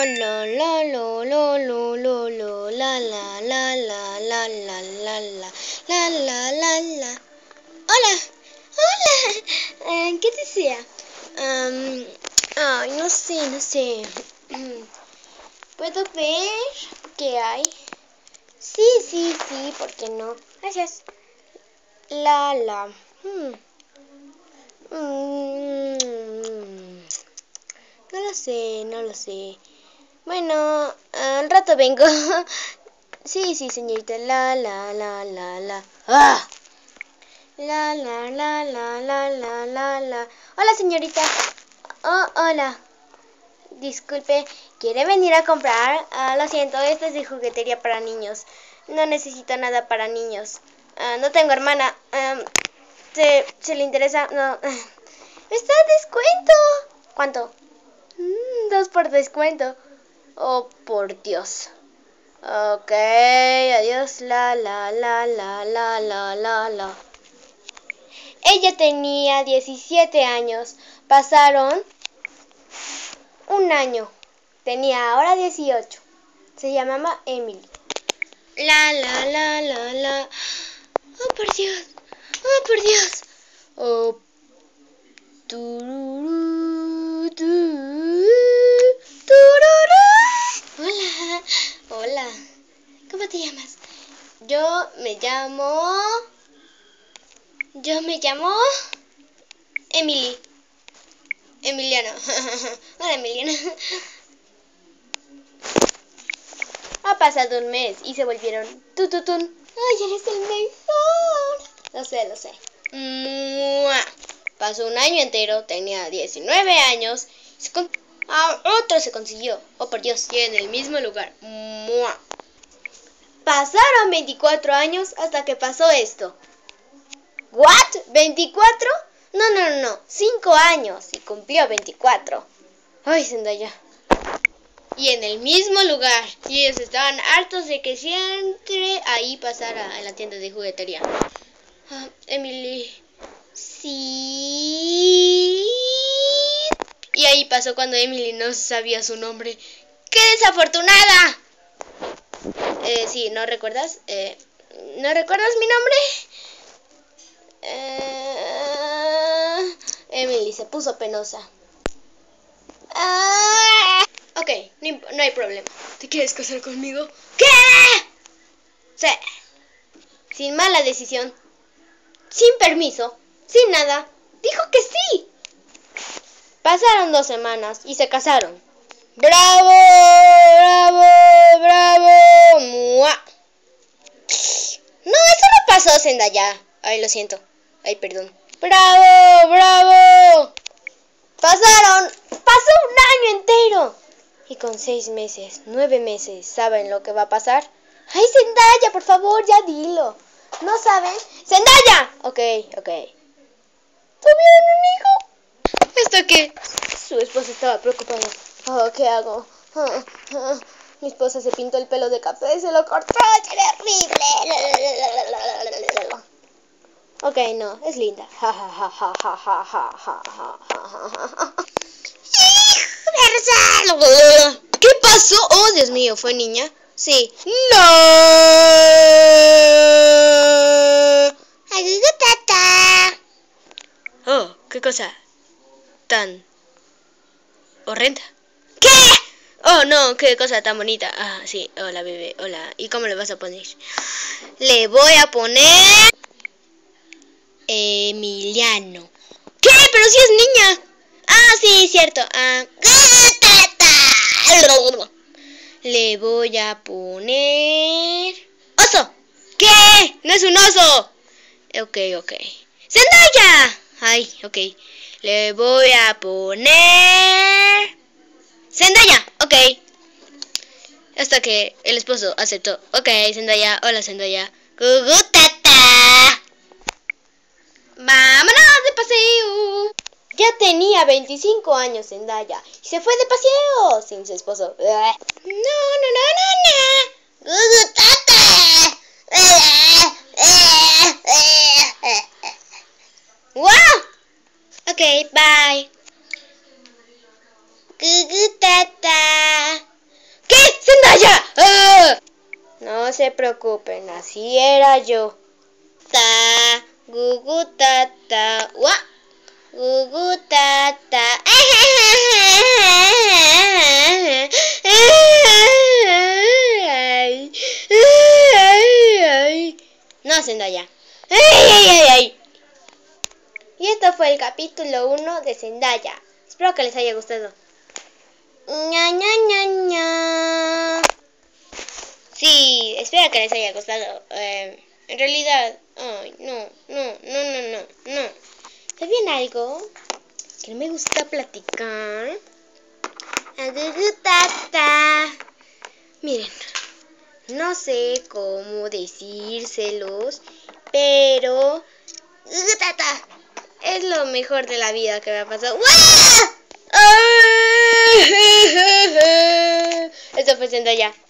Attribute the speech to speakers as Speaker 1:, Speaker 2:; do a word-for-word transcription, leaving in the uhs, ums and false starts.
Speaker 1: la la lo lo lo lo lo la la la la la la la la la la la la. Hola, hola. Eh, ¿Qué desea? Um, ay, no sé, no sé. ¿Puedo ver qué hay? Sí, sí, sí, ¿por qué no? Gracias. La la. Hmm. Mm, no lo sé, no lo sé. Bueno, al rato vengo. Sí, sí, señorita. La, la, la, la, la. ¡Ah! La, la, la, la, la, la, la, la. Hola, señorita. Oh, hola. Disculpe, ¿quiere venir a comprar? Ah, lo siento, esto es de juguetería para niños. No necesito nada para niños. Ah, no tengo hermana. Ah, ¿se, ¿Se le interesa? No. ¡Está a descuento! ¿Cuánto? Mm, dos por descuento. Oh, por Dios. Ok, adiós. La, la, la, la, la, la, la, la. Ella tenía diecisiete años. Pasaron un año. Tenía ahora dieciocho. Se llamaba Emily. La, la, la, la, la. Oh, por Dios. Oh, por Dios. Oh, tururú, tururú, tururú. Hola. Hola. ¿Cómo te llamas? Yo me llamo... Yo me llamo... Emily. Emiliano. Hola, Emiliano. Ha pasado un mes y se volvieron tututun. ¡Ay, eres el mejor! Lo sé, lo sé. ¡Mua! Pasó un año entero, tenía diecinueve años. Se con... ah, otro se consiguió. Oh, por Dios, y en el mismo lugar. ¡Mua! Pasaron veinticuatro años hasta que pasó esto. ¿What? ¿veinticuatro? No, no, no, no. cinco años y cumplió veinticuatro. Ay, Zendaya. Y en el mismo lugar. Y ellos estaban hartos de que siempre ahí pasara en la tienda de juguetería. Ah, Emily. Sí. Y ahí pasó cuando Emily no sabía su nombre. ¡Qué desafortunada! Eh, sí, ¿no recuerdas? Eh, ¿No recuerdas mi nombre? Eh, Emily se puso penosa. Ah, ok, no, no hay problema. ¿Te quieres casar conmigo? ¿Qué? Sí. Sin mala decisión. Sin permiso. Sin nada. Dijo que sí. Pasaron dos semanas y se casaron. ¡Bravo! ¡Bravo! ¡Bravo! ¡Mua! No, eso no pasó, Zendaya. Ay, lo siento. Ay, perdón. ¡Bravo! ¡Bravo! Pasaron. Pasó un año entero. Y con seis meses, nueve meses, ¿saben lo que va a pasar? ¡Ay, Zendaya, por favor, ya dilo! ¿No saben? ¡Zendaya! Ok, ok. ¿Tuvieron un hijo? Hasta que su esposa estaba preocupada. Oh, ¿qué hago? Oh, oh. Mi esposa se pintó el pelo de café y se lo cortó. ¡Terrible! Ok, no, es linda. Ja, ja, ja, ja, ja, ja, ja, ja, ja, ja. ¿Qué pasó? Oh, Dios mío, ¿fue niña? Sí. ¡No! Oh, qué cosa tan horrenda. ¿Qué? Oh, no, qué cosa tan bonita. Ah, sí, hola, bebé, hola. ¿Y cómo le vas a poner? Le voy a poner... Emiliano. ¿Qué? Pero si es niña. Ah, sí, cierto. Ah. Le voy a poner... ¡Oso! ¿Qué? ¡No es un oso! Ok, ok. ¡Zendaya! Ay, ok. Le voy a poner... ¡Zendaya! Ok. Hasta que el esposo aceptó. Ok, Zendaya. Hola, Zendaya. ¡Gugutata! ¡Vámonos de paseo! Ya tenía veinticinco años Zendaya y se fue de paseo sin su esposo. No, no, no, no, no. ¡Gugutata! ¡Wow! Ok, bye. Gugutata. se preocupen, así era yo. Ta, gugu, ta, ta, ua, gugu, ta, ta. No, Zendaya. ¡Ay, ay, ay, ay! Y esto fue el capítulo uno de Zendaya. Espero que les haya gustado. Ña, ña, ña, ña. Sí, espero que les haya gustado. Eh, en realidad, ay, no, no, no, no, no, no. ¿Sabían algo? Que no me gusta platicar. Miren, no sé cómo decírselos, pero es lo mejor de la vida que me ha pasado. Esto fue Zendaya.